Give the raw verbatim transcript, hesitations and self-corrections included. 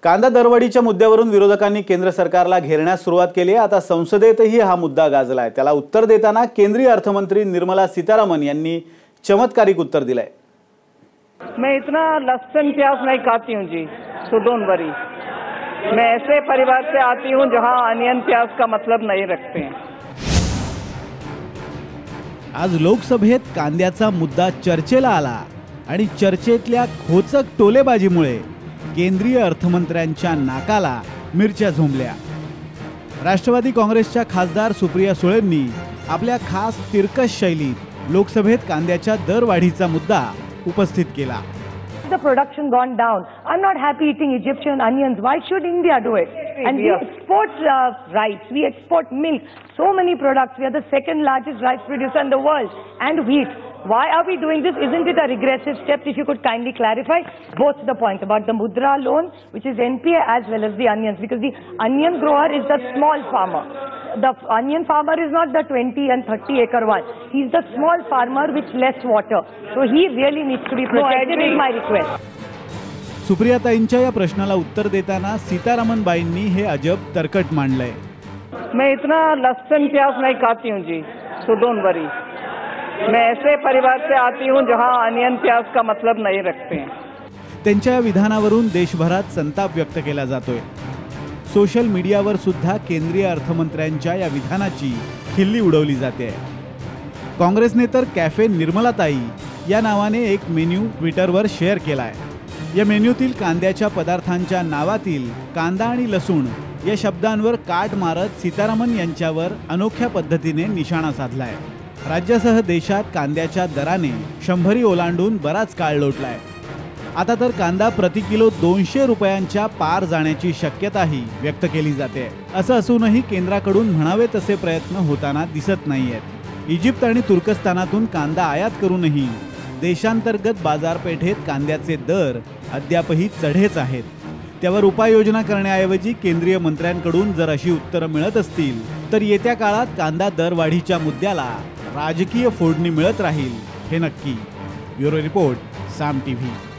कांदा दरवाढीच्या मुद्द्यावरून विरोधकांनी केंद्र सरकारला घेरण्यास सुरुवात केली आहे। आता संसदेतही हा मुद्दा गाजला आहे। त्याला उत्तर देताना केंद्रीय अर्थमंत्री निर्मला सीतारामन यांनी चमत्कारिक उत्तर दिलंय। मैं इतना लहसुन प्याज नहीं खाती हूँ जी, सो डोंट वरी। मैं ऐसे परिवार से आती हूँ जहाँ अनियन प्याज का मतलब नहीं रखते हैं। आज लोकसभेत कांद्याचा मुद्दा चर्चेला आला आणि चर्चेतल्या खोचक टोलेबाजीमुळे केंद्रीय अर्थमंत्र्यांच्या नाकाला मिरच्या झोंबल्या। राष्ट्रवादी काँग्रेसच्या खासदार सुप्रिया सुळेंनी आपल्या खास तिरकस शैलीत लोकसभेत कांद्याच्या दरवाढीचा मुद्दा उपस्थित केला। The production gone down. I'm not happy eating Egyptian onions. Why should India do it? And we export uh, rice, we export milk, so many products. We are the second largest rice producer in the world, and wheat. Why are we doing this? Isn't it a regressive step? If you could kindly clarify both the points about the Mudra loan, which is N P A, as well as the onions, because the onion grower is the small farmer. The onion farmer is not the twenty and thirty acre one. He's the small farmer with less water. So he really needs to be protected, is my request. सुप्रियाताईंच्या या प्रश्नाला उत्तर देताना सीतारामन बाईंनी हे अजब तर्कट मांडलंय। मैं इतना लहसुन प्याज नहीं खाती हूँ जी, सो डोंट वरी। मैं ऐसे परिवार से आती हूँ जहाँ अनियन प्याज का मतलब नहीं रखते हैं। त्यांच्या विधानावरून देशभरात संताप व्यक्त केला जातोय। सोशल मीडियावर सुद्धा केंद्रीय अर्थमंत्र्यांच्या या विधानाची खिल्ली उडवली जाते। काँग्रेसने तर कॅफे निर्मलाताई या नावाने एक मेन्यू ट्विटरवर शेअर केलाय। या मेन्यूतील कांद्याच्या पदार्थांच्या नावातील कांदा आणि लसूण या शब्दांवर काट मारत सीतारामन यांच्यावर अनोख्या पद्धतीने निशाणा साधलाय। राज्यासह देशात कांद्याच्या दराने शंभरी ओलांडून बराच काळ लोटलाय। आता तर कांदा प्रति किलो दोनशे रुपयांच्या पार जाण्याची शक्यताही व्यक्त केली जाते। असं असूनही केंद्राकडून म्हणावे तसे प्रयत्न होताना दिसत नाहीयेत। इजिप्त आणि तुर्कस्तानातून कांदा आयात करूनही देशांतर्गत बाजारपेठेत कांद्याचे दर अद्यापही चढेच आहेत। त्यावर उपाययोजना करण्याऐवजी केंद्रीय मंत्र्यांकडून जर अशी उत्तरं मिळत असतील तर येत्या काळात कांदा दरवाढीच्या मुद्द्याला राजकीय फोडणी मिळत राहील हे नक्की। Bureau report, Saam TV.